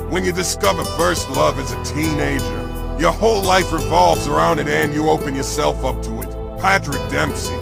When you discover first love as a teenager, your whole life revolves around it and you open yourself up to it. Patrick Demsey.